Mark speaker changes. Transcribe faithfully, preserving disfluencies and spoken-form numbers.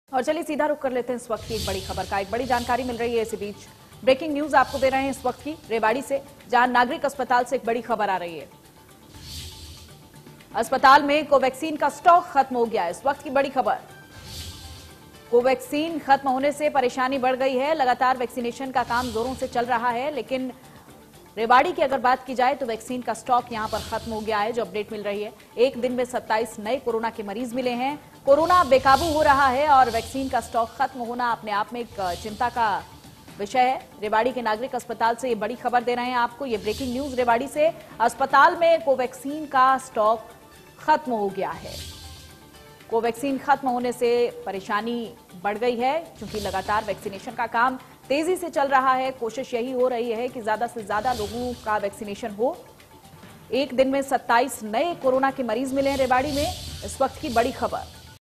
Speaker 1: और चलिए सीधा रुक कर लेते हैं इस वक्त की एक बड़ी खबर का। एक बड़ी जानकारी मिल रही है इसी बीच, ब्रेकिंग न्यूज आपको दे रहे हैं इस वक्त की रेवाड़ी से, जहां नागरिक अस्पताल से एक बड़ी खबर आ रही है। अस्पताल में कोवैक्सीन का स्टॉक खत्म हो गया है। इस वक्त की बड़ी खबर, कोवैक्सीन खत्म होने से परेशानी बढ़ गई है। लगातार वैक्सीनेशन का काम जोरों से चल रहा है, लेकिन रेवाड़ी की अगर बात की जाए तो वैक्सीन का स्टॉक यहां पर खत्म हो गया है। जो अपडेट मिल रही है, एक दिन में सत्ताईस नए कोरोना के मरीज मिले हैं। कोरोना बेकाबू हो रहा है और वैक्सीन का स्टॉक खत्म होना अपने आप में एक चिंता का विषय है। रेवाड़ी के नागरिक अस्पताल से ये बड़ी खबर दे रहे हैं आपको, ये ब्रेकिंग न्यूज रेवाड़ी से। अस्पताल में कोवैक्सीन का स्टॉक खत्म हो गया है। कोवैक्सीन खत्म होने से परेशानी बढ़ गई है, क्योंकि लगातार वैक्सीनेशन का काम तेजी से चल रहा है। कोशिश यही हो रही है कि ज्यादा से ज्यादा लोगों का वैक्सीनेशन हो। एक दिन में सत्ताईस नए कोरोना के मरीज मिले हैं रेवाड़ी में। इस वक्त की बड़ी खबर।